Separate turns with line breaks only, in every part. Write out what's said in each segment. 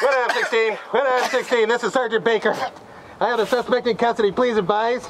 16. Wait 16. This is Sergeant Baker. I have a suspect in custody. Please advise.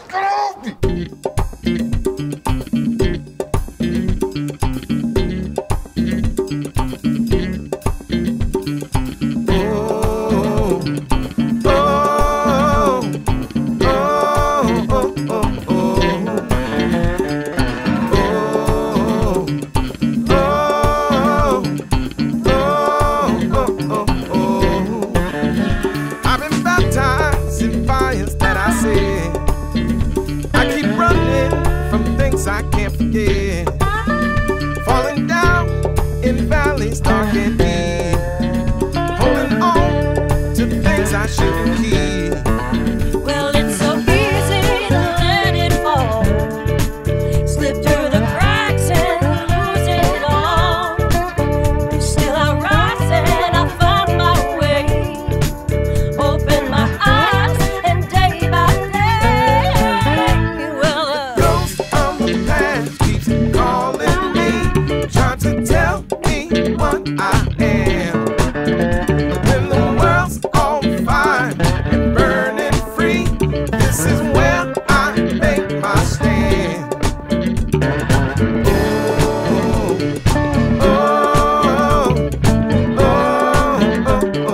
I can't forget, falling down in valleys dark and deep, holding on to things I shouldn't keep.
Well, it's so easy to let it fall, slip through the cracks and lose it all. Still I rise and I find my way, open my eyes and day by day. Well,
ghost of the past keeps calling me, trying to tell me what I am. When the world's on fire and burning free, this is where I make my stand. Oh, oh, oh, oh, oh,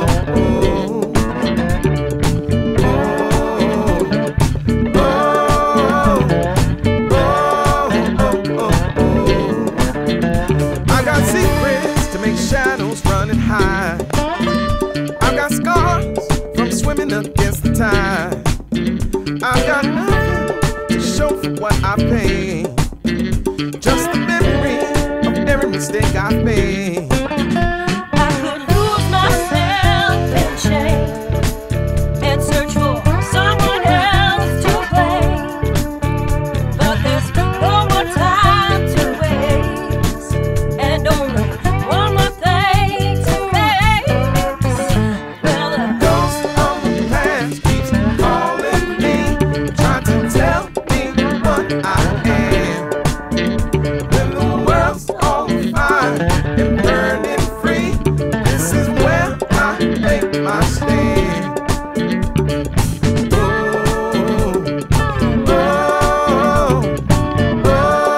I got secrets to make shadows running high. I've got scars from swimming against the tide. I've got nothing to show for what I paid, just the memory of every mistake I've made.
I could lose myself in shame and search for someone else to blame, but there's no more time to waste, and only one more thing to face. Well, the
Ghost of the past keeps calling me, trying to tell me what I am. When the world's on fire and burning free, this is where I make my stand. Oh, oh, oh, oh,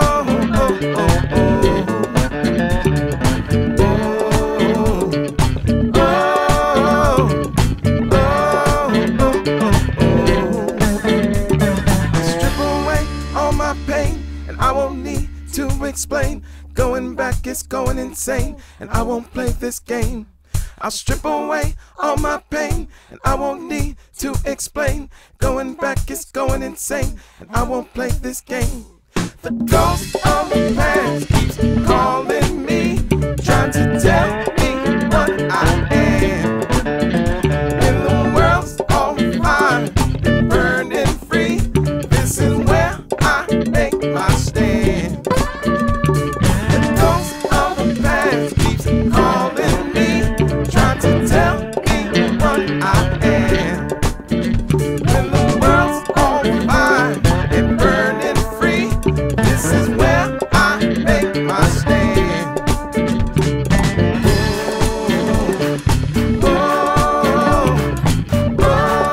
strip away all my pain, and I won't need to explain. Going back is going insane, and I won't play this game. I'll strip away all my pain, and I won't need to explain. Going back is going insane, and I won't play this game. The ghost of the past keeps calling me, trying to tell me what I am. When the world's on fire and burning free, this is where I make my stand. The ghost of the past keeps calling me, trying to tell me what I am. When the world's on fire and burning free, this is where I make my stand. Oh, oh, oh,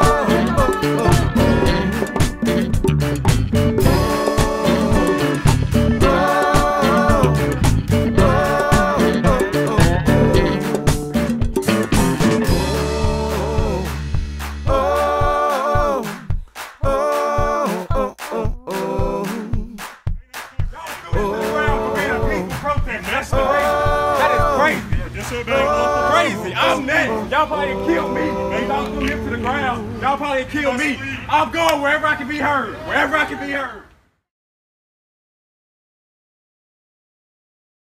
That is crazy. Crazy. I'm next. Y'all probably kill me. Y'all threw him to the ground. Y'all probably kill me. I'm going wherever I can be heard. Wherever I can be heard.